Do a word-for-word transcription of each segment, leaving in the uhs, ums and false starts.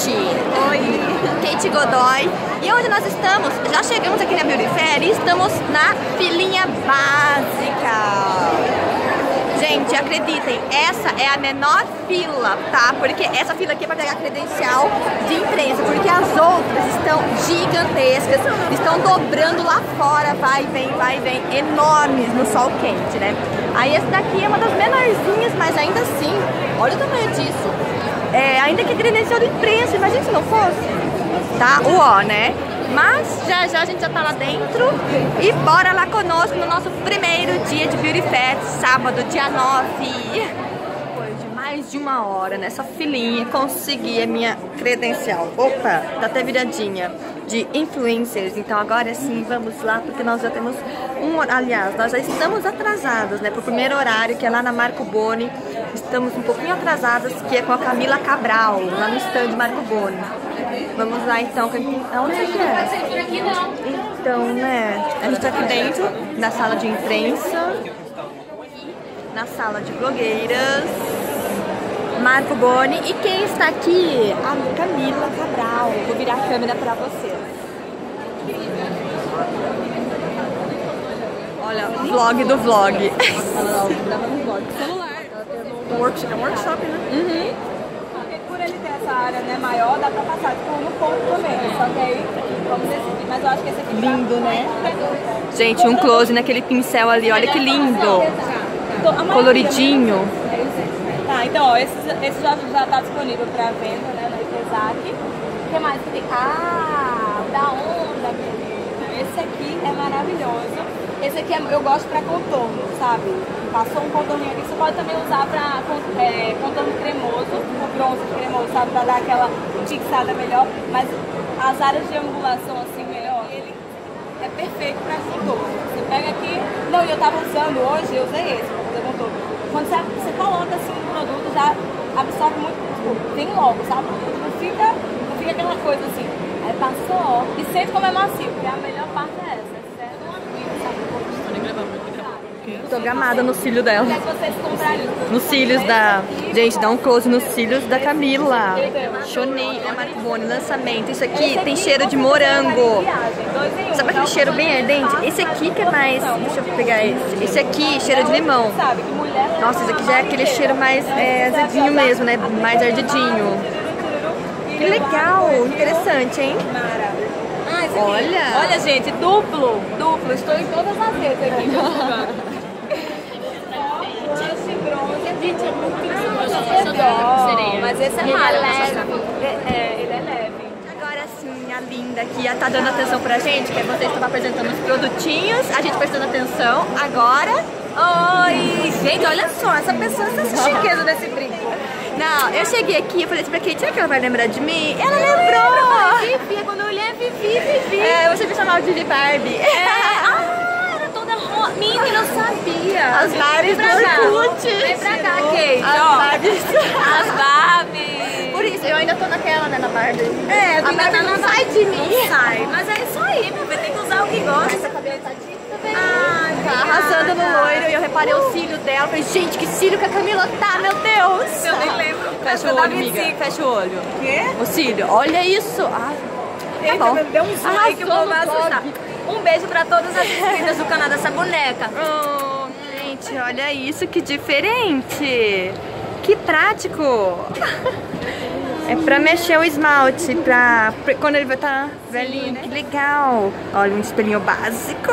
Kate. Oi. Kate Godoy. E onde nós estamos? Já chegamos aqui na Beauty Fair e estamos na filinha básica. Gente, acreditem, essa é a menor fila, tá? Porque essa fila aqui é pra pegar credencial de imprensa, porque as outras estão gigantescas, estão dobrando lá fora, vai, vem, vai, vem, enormes no sol quente, né? Aí essa daqui é uma das menorzinhas, mas ainda assim, olha o tamanho disso. É, ainda que credencial de imprensa, imagina se não fosse, tá? O ó, né? Mas já já a gente já tá lá dentro e bora lá conosco no nosso primeiro dia de Beauty Fair, sábado, dia nove. Depois de mais de uma hora nessa filinha, consegui a minha credencial. Opa, tá até viradinha de influencers. Então agora sim, vamos lá, porque nós já temos um... Aliás, nós já estamos atrasadas, né? Pro primeiro horário, que é lá na Marco Boni. Estamos um pouquinho atrasadas, que é com a Camila Cabral, lá no stand Marco Boni. Vamos lá então, onde você quer? Então, né, a gente tá aqui dentro, na sala de imprensa, na sala de blogueiras, Marco Boni, e quem está aqui? A Camila Cabral. Vou virar a câmera pra vocês. Olha, o vlog do vlog. Workshop, é um workshop, né? Uhum. Por ele ter essa área, né, maior, dá pra passar tipo, no ponto também. Só que aí, vamos decidir. Mas eu acho que esse aqui lindo, né? Gente, um close naquele pincel ali, olha que lindo. Coloridinho. Tá, então, ó, esse, esse já, já tá disponível pra venda, né, no Ipezak. O que mais que tem? Ah, o da onda, menina. Esse aqui é maravilhoso. Esse aqui é, eu gosto pra contorno, sabe? Passou um contorninho aqui, você pode também usar pra é, contorno cremoso, o bronze cremoso, sabe? Pra dar aquela fixada melhor. Mas as áreas de angulação assim melhor, ele é perfeito pra contorno. Você pega aqui, não, e eu tava usando hoje, eu usei esse pra fazer contorno. Quando você, você coloca assim no produto, já absorve muito, tipo, vem logo, sabe? Não fica, não fica aquela coisa assim. Aí passou, ó, e sente como é macio, porque a melhor parte é essa. Tô gamada no cílio dela. Nos cílios da... Gente, dá um close nos cílios da Camila. Chonei, é Marco Boni, lançamento. Isso aqui tem cheiro de morango. Sabe aquele cheiro bem ardente? Esse aqui que é mais... Deixa eu pegar esse. Esse aqui, cheiro de limão. Nossa, esse aqui já é aquele cheiro mais é, azedinho mesmo, né? Mais ardidinho. Que legal, interessante, hein? Olha! Olha, gente, duplo, duplo. Estou em todas as redes aqui. Mas esse é raro, é, ele é leve. Agora sim, a linda aqui tá dando atenção pra gente, que é você que estava apresentando os produtinhos, a gente prestando atenção. Agora... Oi! Gente, olha só, essa pessoa, essa chiqueza desse brinco. Não, eu cheguei aqui e falei assim pra Kate, será que ela vai lembrar de mim? Ela lembrou! Vivi, quando eu olhei é Vivi, Vivi. É, você me chamava de Vivi Barbie. É. Ah, era toda rosa. Menina, eu não sabia. As Barbies do Orkut. Vem pra cá, Kate. As ó. Barbies. As Barbies. Por isso, eu ainda tô naquela, né, na Barbie. É, a Barbie não sai de mim. Não sai, mas é isso aí, meu bem, tem que usar o que gosta. Essa cabelo tá dita. Ah, tá arrasando no loiro e eu reparei o cílio dela. Falei, gente, que cílio que a Camila tá, meu Deus! Eu nem lembro. Fecha o olho, amiga. Fecha o olho. O quê? O cílio, olha isso! Ai, Eita, tá bom. Deu um zoom aí que o povo vai assustar. Um beijo pra todas as inscritas do canal dessa boneca. Oh, gente, olha isso, que diferente! Que prático! É pra mexer o esmalte, pra, pra quando ele vai estar velhinho, né? Que legal! Olha, um espelhinho básico.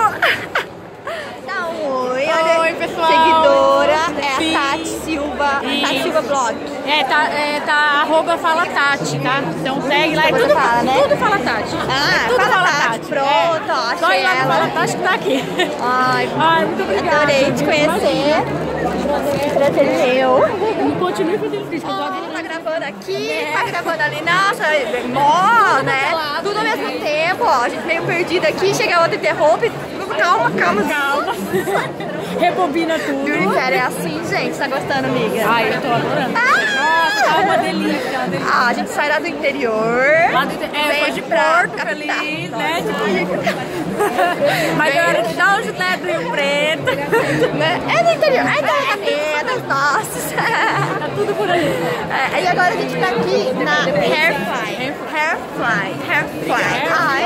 Dá um oi, olha. Oi, pessoal. Seguidora é Sim. a Tati Silva, Isso. Tati Silva Blog. É, tá, é, tá arroba Fala Tati, tá? Então segue lá, é Você tudo, fala, né? tudo Fala Tati. Ah, é tudo Fala Fala Tati, Tati. pronto, é. ó, Só achei ir lá no ela. Fala Tati que tá aqui. Ai, Ai, muito obrigada. adorei te conhecer. Prazer meu. E continue fazendo vídeo. Oh, tá gravando aqui, tá gravando ali, nossa, mó, né? Tudo ao mesmo tempo, ó, a gente meio perdido aqui, chega outra e interrompe. Calma, calma, Calma. Rebobina tudo. Beauty Fair é assim, gente, tá gostando, amiga? Ai, eu tô adorando. Nossa, tá uma delícia, uma delícia. Ah, a gente sai lá do interior, Lá do, é, vem foi de pra Porto capital. ali, né? Tipo, mas eu era de onde, né? Do Rio Preto. Né? É do interior, é da é das nossas. Tá tudo por aí. É, e agora a gente tá aqui na Hairfy. Hairfly, Hairfly. Ai.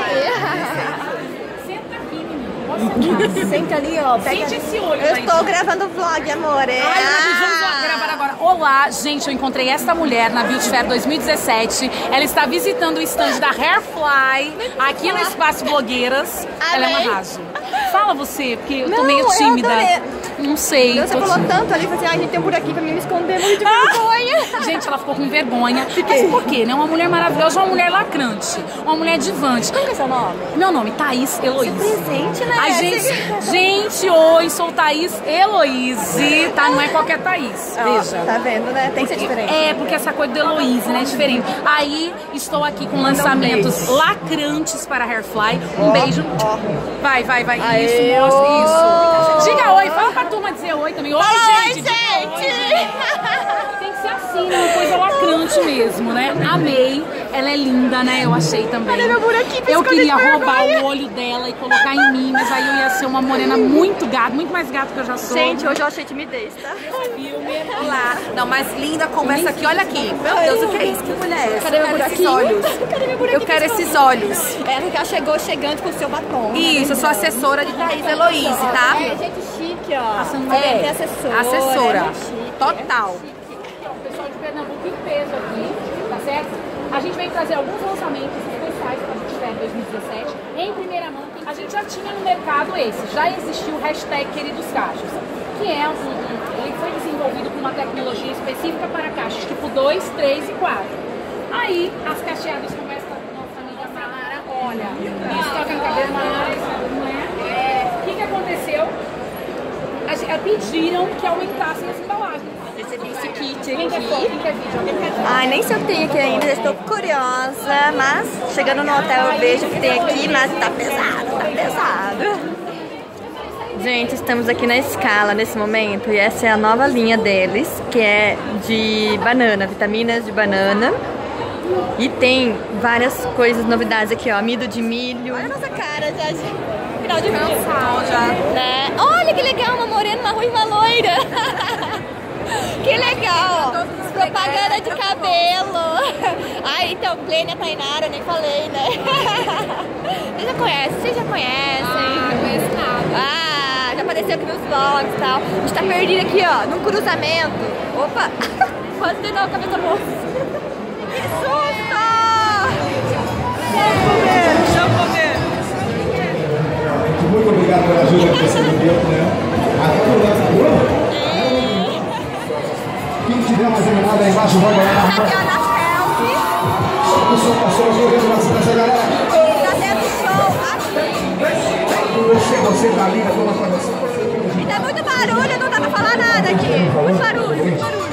Senta aqui, menina. Senta ali, ó. Pega... Sente esse olho. Eu estou gravando vlog, amor. É. Ai, vamos gravar agora. Olá, gente, eu encontrei esta mulher na Beauty Fair dois mil e dezessete. Ela está visitando o stand da Hairfly aqui no Espaço Blogueiras. Ela é uma arraso. Fala você, porque eu tô Não, meio tímida. Eu Não sei. Você falou tímida. tanto ali, falei assim, ai, gente, tem um buraquinho pra mim me esconder, muito de vergonha. Gente, ela ficou com vergonha. Mas por quê, né? Uma mulher maravilhosa, uma mulher lacrante, uma mulher divante. Qual que é seu nome? Meu nome, Thaís Heloíse. Presente, né? Ai, gente, gente, oi, sou Thaís Heloíse, tá? Não é qualquer Thaís, veja. Tá vendo, né? Tem que ser diferente. É, porque essa coisa do Heloíse, né, é diferente. Aí, estou aqui com lançamentos lacrantes para a Hairfly. Um beijo. Vai, vai, vai. Aê, isso, mostra ô. isso. Diga oi, fala pra turma dizer oi também. Oi, Oi, gente. gente! Tem que ser assim, né? Uma coisa lacrante mesmo, né? Amei. Ela é linda, né? Eu achei também. Olha meu buraquinho, Eu piscando queria de roubar vergonha. o olho dela e colocar em mim, mas aí eu ia ser uma morena muito gata, muito mais gata que eu já sou. Gente, hoje eu achei timidez, tá? Olá. Não, mais linda conversa aqui. Olha aqui. Meu Deus, o que é isso? Que mulher é essa? Cadê meu Eu quero esses buraquinho? olhos. Cadê meu buraquinho? Eu quero esses olhos. Ela já chegou chegando com o seu batom. Isso, eu sou assessora de Thaís Heloíse, tá? É, gente chique, ó. É, Tem assessora. assessora. É muito chique. Total. O pessoal de Pernambuco em peso aqui, tá certo? A gente veio trazer alguns lançamentos especiais para a Beauty Fair dois mil e dezessete. Em primeira mão, a gente já tinha no mercado esse, já existiu o hashtag Queridos Cachos, que é um, um, ele foi desenvolvido com uma tecnologia específica para cachos tipo dois, três e quatro. Aí, as cacheadas começam com a nossa amiga Mara, olha, isso toca no cabelo mais, não é? É, o que que aconteceu? A gente- Pediram que aumentassem as embalagens. Recebi esse kit Quem quer foto? aqui. Quem quer vídeo? Alguém quer vídeo? Ai, nem se eu tenho aqui ainda, já estou curiosa, mas chegando no hotel eu vejo o que tem aqui, mas tá pesado, tá pesado. Gente, estamos aqui na Scala nesse momento e essa é a nova linha deles, que é de banana, vitaminas de banana. E tem várias coisas, novidades aqui, ó, amido de milho. Olha a nossa cara já, de final de cansal já. Né? Olha que legal, uma morena, uma ruiva loira. Que legal! Propaganda de cabelo! Ai, então, Glênia, Tainara, eu nem falei, né? Vocês já conhecem? Vocês já conhecem? Ah, não conheço nada. Ah, já apareceu aqui nos vlogs e tal. A gente tá perdido aqui, ó, num cruzamento. Opa! Quase dei na cabeça moça. Que susto! Muito obrigado pela ajuda que você me deu, né? Até o nosso quem tiver mais animado aí embaixo, vai ganhar. Tá aqui, ó, na selfie. O som passou correndo na cidade, galera. Tá dentro do show, aqui. Você, você tá ali, toma pra você. E tá muito barulho, não dá pra falar nada aqui. Muito barulho, muito barulho.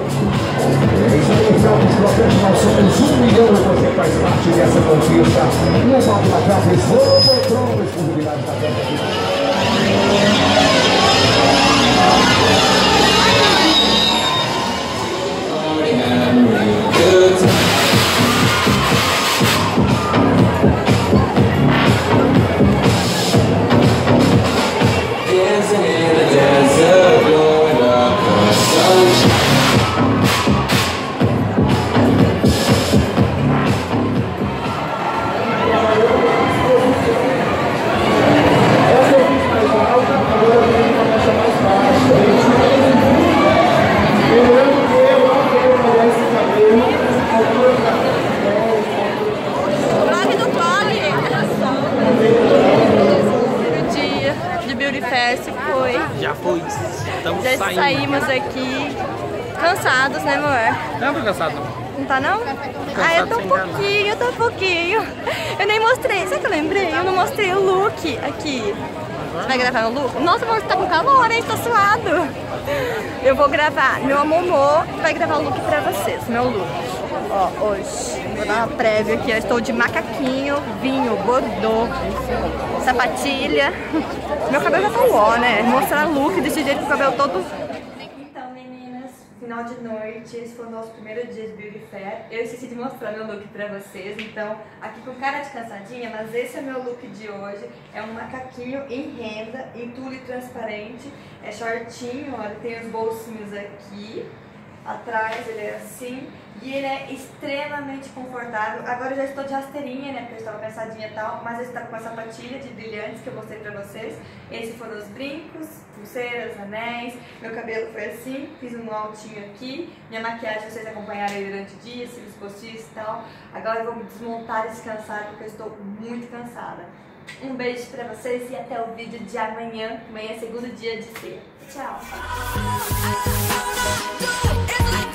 Nós somos um milhão e você faz parte dessa conquista. Não falta na casa, Robotron, exclusividade da Terra. Vlog do vlog. Primeiro dia de Beauty Fair se foi. Já foi. Estamos Já saindo. saímos aqui cansados, né, amor? Não tô cansado, não. Não tá não? Ah, eu tô um pouquinho, eu tô um pouquinho. Eu nem mostrei, sabe o que eu lembrei? Eu não mostrei o look aqui. Você vai gravar o look? Nossa, amor, você tá com calor, hein? Tá suado. Eu vou gravar, meu amor vai gravar o look pra vocês, meu look. Ó, hoje. Vou dar uma prévia aqui, eu estou de macaquinho, vinho, bordô, sapatilha. Meu cabelo já tá uó, né? Mostrar look desse jeito com o cabelo todo... Então, meninas, final de noite, esse foi o nosso primeiro dia de Beauty Fair. Eu esqueci de mostrar meu look pra vocês, então aqui com cara de cansadinha, mas esse é meu look de hoje. É um macaquinho em renda, em tule transparente, é shortinho, olha, tem os bolsinhos aqui. atrás ele é assim e ele é extremamente confortável. Agora eu já estou de rasteirinha, né, porque eu estava cansadinha e tal, mas eu estava com a sapatilha de brilhantes que eu mostrei pra vocês. Esses foram os brincos, pulseiras, anéis, meu cabelo foi assim, fiz um altinho aqui, minha maquiagem vocês acompanharam aí durante o dia, cílios postiços e tal. Agora eu vou me desmontar e descansar porque eu estou muito cansada. Um beijo pra vocês e até o vídeo de amanhã. Amanhã é segundo dia de ser. Tchau!